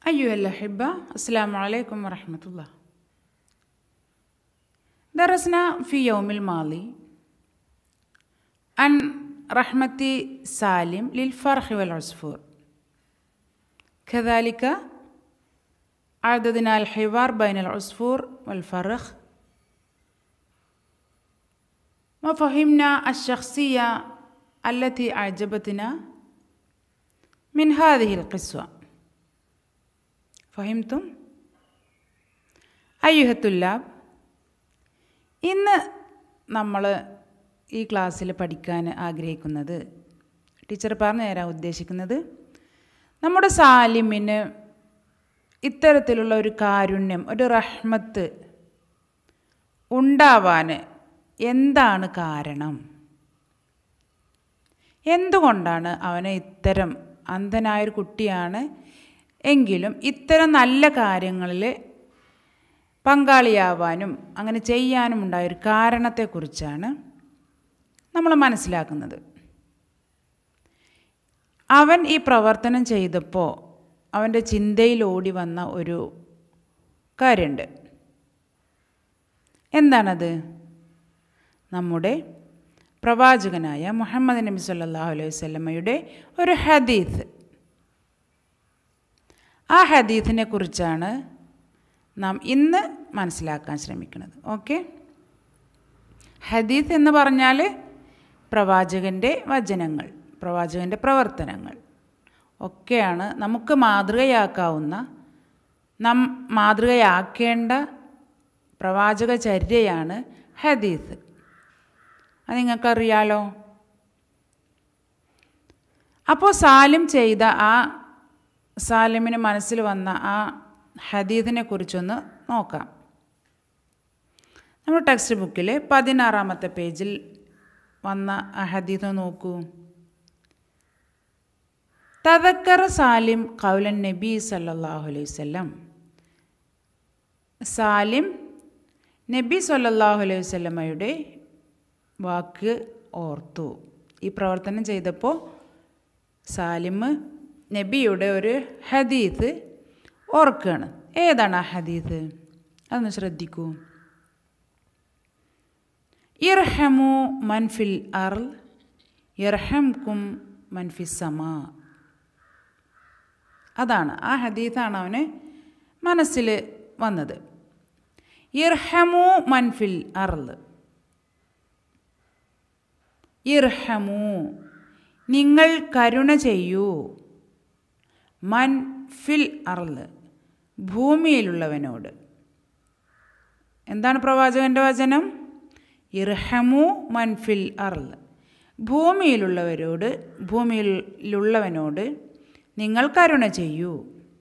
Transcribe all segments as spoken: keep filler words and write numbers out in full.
أيها الأحبة السلام عليكم ورحمة الله. درسنا في يوم الماضي عن رحمة سالم للفرخ والعصفور، كذلك عددنا الحوار بين العصفور والفرخ، وفهمنا الشخصية التي أعجبتنا من هذه القصة. فهمتم؟ أيها الطلاب، ഇന്ന് നമ്മൾ ഈ ക്ലാസ്സിൽ പഠിക്കാൻ ആഗ്രഹിക്കുന്നത്, ടീച്ചർ പറഞ്ഞു തരാൻ ഉദ്ദേശിക്കുന്നത്, നമ്മുടെ സാലിമിന് ഇത്തരത്തിലുള്ള ഒരു കാരുണ്യം, ഒരു റഹ്മത്ത് ഉണ്ടാവാൻ എന്താണ് കാരണം? എന്തുകൊണ്ടാണ് അവനെ ഇത്തരം അന്ധനായൊരു കുട്ടിയാണ് എങ്കിലും ഇത്തരം നല്ല കാര്യങ്ങളിൽ പങ്കാളിയാവാനും അങ്ങനെ ചെയ്യാനും ഉണ്ടായൊരു കാരണത്തെക്കുറിച്ചാണ് നമ്മൾ മനസ്സിലാക്കുന്നത്. അവൻ ഈ പ്രവർത്തനം ചെയ്തപ്പോൾ അവൻ്റെ ചിന്തയിൽ ഓടി വന്ന ഒരു കാര്യമുണ്ട്. എന്താണത്? നമ്മുടെ പ്രവാചകനായ മുഹമ്മദ് നബി സല്ലല്ലാഹു അലൈഹി വസല്ലമയുടെ ഒരു ഹദീസ്. ആ ഹദീസിനെ കുറിച്ചാണ് നാം ഇന്ന് മനസ്സിലാക്കാൻ ശ്രമിക്കുന്നത്. ഓക്കെ, ഹദീസ് എന്ന് പറഞ്ഞാൽ പ്രവാചകൻ്റെ വചനങ്ങൾ, പ്രവാചകൻ്റെ പ്രവർത്തനങ്ങൾ ഒക്കെയാണ് നമുക്ക് മാതൃകയാക്കാവുന്ന, നാം മാതൃകയാക്കേണ്ട പ്രവാചക ചര്യയാണ് ഹദീസ്. അത് നിങ്ങൾക്കറിയാലോ. അപ്പോൾ സാലിം ചെയ്ത ആ സാലിമിന് മനസ്സിൽ വന്ന ആ ഹദീസിനെ കുറിച്ചൊന്ന് നോക്കാം. നമ്മുടെ ടെക്സ്റ്റ് ബുക്കിൽ പതിനാറാമത്തെ പേജിൽ വന്ന ആ ഹദീസ് നോക്കൂ. തദക്കറ സാലിം ഖൗലൻ നബി സല്ലല്ലാഹു അലൈഹി വസല്ലം. സാലിം നബി സല്ലല്ലാഹു അലൈഹി വസല്ലമയുടെ വാക്ക് ഓർത്തു. ഈ പ്രവർത്തനം ചെയ്തപ്പോൾ സാലിം നബിയുടെ ഒരു ഹദീസ് ഓർക്കുകയാണ്. ഏതാണ് ആ ഹദീസ്? അതൊന്ന് ശ്രദ്ധിക്കൂ. ഇർഹമു മൻഫിൽ അർൾ യർഹംകും മൻഫിസ് സമാ. അതാണ് ആ ഹദീസാണ് അവന് മനസ്സിൽ വന്നത്. ഇർഹമു മൻഫിൽ അർൾ, ഇർഹമു നിങ്ങൾ കരുണ ചെയ്യൂ, മൻ ഫിൽ അർൾ ഭൂമിയിലുള്ളവനോട്. എന്താണ് പ്രവാചകൻ്റെ വചനം? ഇർഹമു മൻ ഫിൽ അർൾ ഭൂമിയിലുള്ളവരോട്, ഭൂമിയിലുള്ളവനോട് നിങ്ങൾ കരുണ ചെയ്യൂ.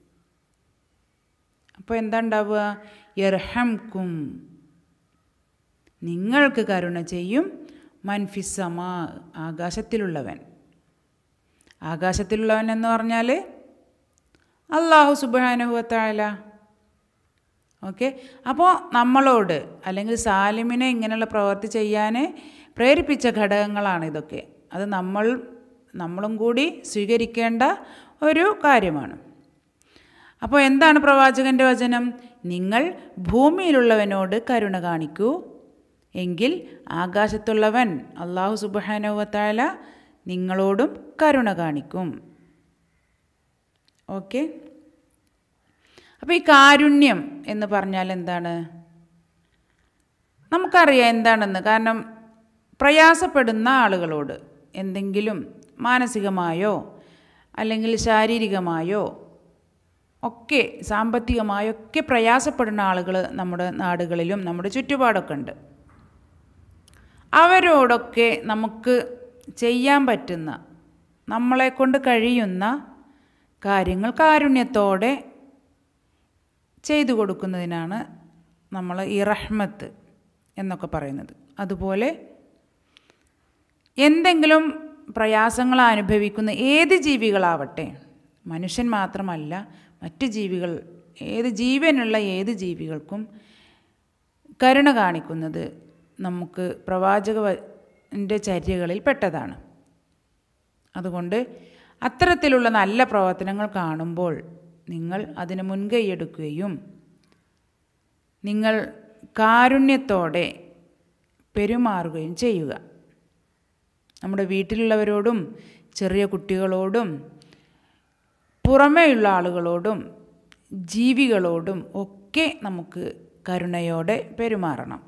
അപ്പോൾ എന്താ ഉണ്ടാവുക? യർഹംകും നിങ്ങൾക്ക് കരുണ ചെയ്യും, മൻഫിസ് സമാ ആകാശത്തിലുള്ളവൻ. ആകാശത്തിലുള്ളവൻ എന്ന് പറഞ്ഞാൽ അല്ലാഹു സുബ്ഹാനഹു വ തആല. ഓക്കെ, അപ്പോൾ നമ്മളോട് അല്ലെങ്കിൽ സാലിമിനെ ഇങ്ങനെയുള്ള പ്രവൃത്തി ചെയ്യാൻ പ്രേരിപ്പിച്ച ഘടകങ്ങളാണ് ഇതൊക്കെ. അത് നമ്മൾ നമ്മളും കൂടി സ്വീകരിക്കേണ്ട ഒരു കാര്യമാണ്. അപ്പോൾ എന്താണ് പ്രവാചകൻ്റെ വചനം? നിങ്ങൾ ഭൂമിയിലുള്ളവനോട് കരുണ കാണിക്കൂ, എങ്കിൽ ആകാശത്തുള്ളവൻ അല്ലാഹു സുബ്ഹാനഹു വ തആല നിങ്ങളോടും കരുണ കാണിക്കും. ഓക്കെ, അപ്പോൾ ഈ കാരുണ്യം എന്ന് പറഞ്ഞാൽ എന്താണ്? നമുക്കറിയാം എന്താണെന്ന്. കാരണം പ്രയാസപ്പെടുന്ന ആളുകളോട് എന്തെങ്കിലും മാനസികമായോ അല്ലെങ്കിൽ ശാരീരികമായോ ഒക്കെ സാമ്പത്തികമായോ ഒക്കെ പ്രയാസപ്പെടുന്ന ആളുകൾ നമ്മുടെ നാടുകളിലും നമ്മുടെ ചുറ്റുപാടൊക്കെ ഉണ്ട്. അവരോടൊക്കെ നമുക്ക് ചെയ്യാൻ പറ്റുന്ന, നമ്മളെക്കൊണ്ട് കഴിയുന്ന കാര്യങ്ങൾ കാരുണ്യത്തോടെ ചെയ്തു കൊടുക്കുന്നതിനാണ് നമ്മൾ ഈ റഹ്മത്ത് എന്നൊക്കെ പറയുന്നത്. അതുപോലെ എന്തെങ്കിലും പ്രയാസങ്ങൾ അനുഭവിക്കുന്ന ഏത് ജീവികളാവട്ടെ, മനുഷ്യൻ മാത്രമല്ല മറ്റ് ജീവികൾ, ഏത് ജീവനുള്ള ഏത് ജീവികൾക്കും കരുണ കാണിക്കുന്നത് നമുക്ക് പ്രവാചകൻ്റെ ചര്യകളിൽ പെട്ടതാണ്. അതുകൊണ്ട് അത്തരത്തിലുള്ള നല്ല പ്രവർത്തനങ്ങൾ കാണുമ്പോൾ നിങ്ങൾ അതിന് മുൻകൈയെടുക്കുകയും നിങ്ങൾ കാരുണ്യത്തോടെ പെരുമാറുകയും ചെയ്യുക. നമ്മുടെ വീട്ടിലുള്ളവരോടും ചെറിയ കുട്ടികളോടും പുറമേയുള്ള ആളുകളോടും ജീവികളോടും ഒക്കെ നമുക്ക് കരുണയോടെ പെരുമാറണം.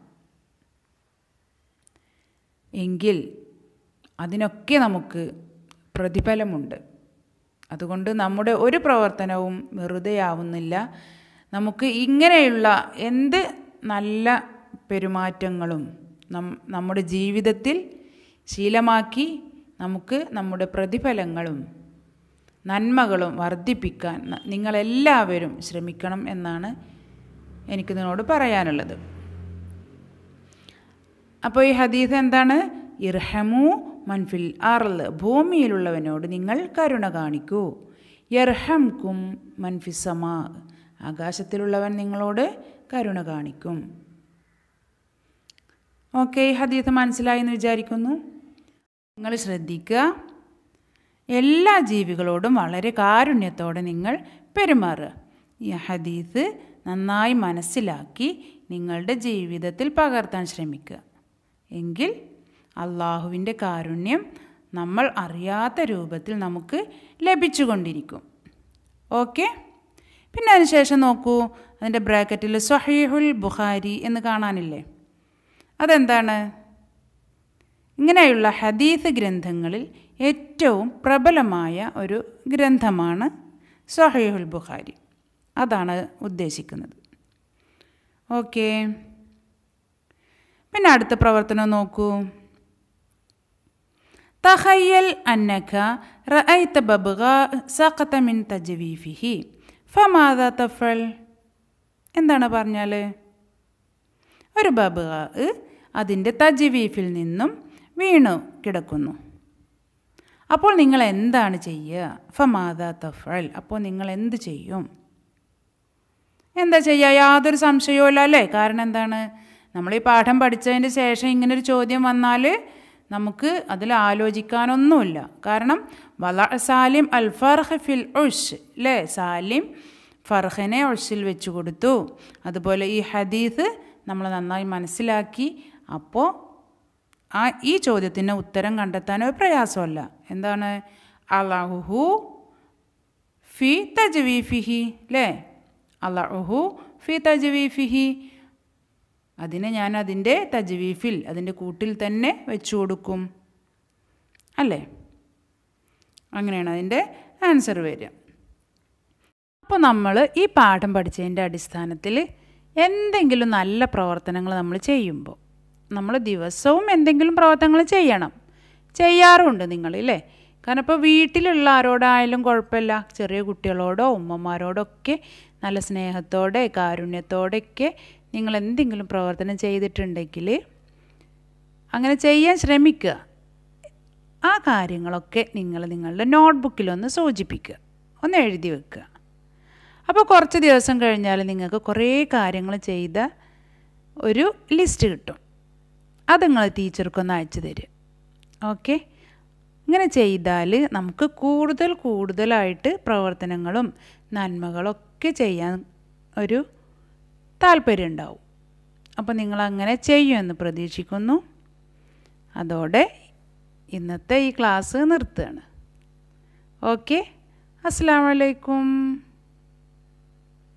എങ്കിൽ അതിനൊക്കെ നമുക്ക് പ്രതിഫലമുണ്ട്. അതുകൊണ്ട് നമ്മുടെ ഒരു പ്രവർത്തനവും വെറുതെയാവുന്നില്ല. നമുക്ക് ഇങ്ങനെയുള്ള എന്ത് നല്ല പെരുമാറ്റങ്ങളും നമ്മുടെ ജീവിതത്തിൽ ശീലമാക്കി നമുക്ക് നമ്മുടെ പ്രതിഫലങ്ങളും നന്മകളും വർദ്ധിപ്പിക്കാൻ നിങ്ങളെല്ലാവരും ശ്രമിക്കണം എന്നാണ് എനിക്ക് നിങ്ങളോട് പറയാനുള്ളത്. അപ്പോൾ ഈ ഹദീസ് എന്താണ്? ഇർഹമു മൻഫിൽ അർള്, ഭൂമിയിലുള്ളവനോട് നിങ്ങൾ കരുണ കാണിക്കൂ. യർഹംകും മൻഫിസമാ, ആകാശത്തിലുള്ളവൻ നിങ്ങളോട് കരുണ കാണിക്കും. ഓക്കെ, ഈ ഹദീസ് മനസ്സിലായി എന്ന് വിചാരിക്കുന്നു. നിങ്ങൾ ശ്രദ്ധിക്കുക, എല്ലാ ജീവികളോടും വളരെ കാരുണ്യത്തോടെ നിങ്ങൾ പെരുമാറുക. ഈ ഹദീസ് നന്നായി മനസ്സിലാക്കി നിങ്ങളുടെ ജീവിതത്തിൽ പകർത്താൻ ശ്രമിക്കുക. എങ്കിൽ അള്ളാഹുവിൻ്റെ കാരുണ്യം നമ്മൾ അറിയാത്ത രൂപത്തിൽ നമുക്ക് ലഭിച്ചുകൊണ്ടിരിക്കും. ഓക്കെ, പിന്നെ അതിനുശേഷം നോക്കൂ, അതിൻ്റെ ബ്രാക്കറ്റിൽ സ്വഹീഹുൽ ബുഖാരി എന്ന് കാണാനില്ലേ? അതെന്താണ്? ഇങ്ങനെയുള്ള ഹദീസ് ഗ്രന്ഥങ്ങളിൽ ഏറ്റവും പ്രബലമായ ഒരു ഗ്രന്ഥമാണ് സ്വഹീഹുൽ ബുഖാരി. അതാണ് ഉദ്ദേശിക്കുന്നത്. ഓക്കെ, പിന്നെ അടുത്ത പ്രവർത്തനം നോക്കൂ. തഖയ്യൽ അന്നക റഅയ്ത ബബ്ഗാ സഖത മിൻ തജ്വീഫിഹി ഫമാദാ തഫൽ. എന്താണ് പറഞ്ഞാൽ? ഒരു ബബ്ഗാ അതിൻ്റെ തജ്വീഫിൽ നിന്നും വീണു കിടക്കുന്നു. അപ്പോൾ നിങ്ങൾ എന്താണ് ചെയ്യുക? ഫമാദാ തഫൽ, അപ്പോൾ നിങ്ങൾ എന്ത് ചെയ്യും? എന്താ ചെയ്യുക? യാതൊരു സംശയവും ഇല്ല അല്ലേ? കാരണം എന്താണ്? നമ്മൾ ഈ പാഠം പഠിച്ചതിന് ശേഷം ഇങ്ങനൊരു ചോദ്യം വന്നാൽ നമുക്ക് അതിൽ ആലോചിക്കാനൊന്നുമില്ല. കാരണം വല സാലിം അൽ ഫർഹ് ഫിൽ ഉഷ് അല്ലേ? സാലിം ഫർഹിനെ ഉഷിൽ വെച്ച് കൊടുത്തു. അതുപോലെ ഈ ഹദീസ് നമ്മൾ നന്നായി മനസ്സിലാക്കി. അപ്പോൾ ആ ഈ ചോദ്യത്തിന് ഉത്തരം കണ്ടെത്താൻ ഒരു പ്രയാസമല്ല. എന്താണ്? അല്ലാഹു ഫി തജ്വീഫിഹി അല്ലേ? അല്ലാഹു ഫി തജ്വീഫിഹി, അതിനെ ഞാൻ അതിൻ്റെ തജ്വീഫിൽ, അതിൻ്റെ കൂട്ടിൽ തന്നെ വെച്ചു കൊടുക്കും അല്ലേ? അങ്ങനെയാണ് അതിൻ്റെ ആൻസർ വരിക. അപ്പോൾ നമ്മൾ ഈ പാഠം പഠിച്ചതിൻ്റെ അടിസ്ഥാനത്തിൽ എന്തെങ്കിലും നല്ല പ്രവർത്തനങ്ങൾ നമ്മൾ ചെയ്യുമ്പോൾ, നമ്മൾ ദിവസവും എന്തെങ്കിലും പ്രവർത്തനങ്ങൾ ചെയ്യണം. ചെയ്യാറുണ്ട് നിങ്ങളില്ലേ? കാരണം ഇപ്പോൾ വീട്ടിലുള്ള ആരോടായാലും കുഴപ്പമില്ല, ചെറിയ കുട്ടികളോടോ ഉമ്മമാരോടോ ഒക്കെ നല്ല സ്നേഹത്തോടെ കാരുണ്യത്തോടെയൊക്കെ നിങ്ങൾ എന്തെങ്കിലും പ്രവർത്തനം ചെയ്തിട്ടുണ്ടെങ്കിൽ അങ്ങനെ ചെയ്യാൻ ശ്രമിക്കുക. ആ കാര്യങ്ങളൊക്കെ നിങ്ങൾ നിങ്ങളുടെ നോട്ട്ബുക്കിലൊന്ന് സൂചിപ്പിക്കുക, ഒന്ന് എഴുതി വെക്കുക. അപ്പോൾ കുറച്ച് ദിവസം കഴിഞ്ഞാൽ നിങ്ങൾക്ക് കുറേ കാര്യങ്ങൾ ചെയ്ത ഒരു ലിസ്റ്റ് കിട്ടും. അത് നിങ്ങൾ ടീച്ചർക്കൊന്ന് അയച്ചു തരിക. ഓക്കെ, ഇങ്ങനെ ചെയ്താൽ നമുക്ക് കൂടുതൽ കൂടുതലായിട്ട് പ്രവർത്തനങ്ങളും നന്മകളൊക്കെ ചെയ്യാൻ ഒരു താല്പര്യം ഉണ്ടാവും. അപ്പോൾ നിങ്ങളങ്ങനെ ചെയ്യുമെന്ന് പ്രതീക്ഷിക്കുന്നു. അതോടെ ഇന്നത്തെ ഈ ക്ലാസ് നിർത്തുകയാണ്. ഓക്കെ, അസ്സലാമു അലൈക്കും.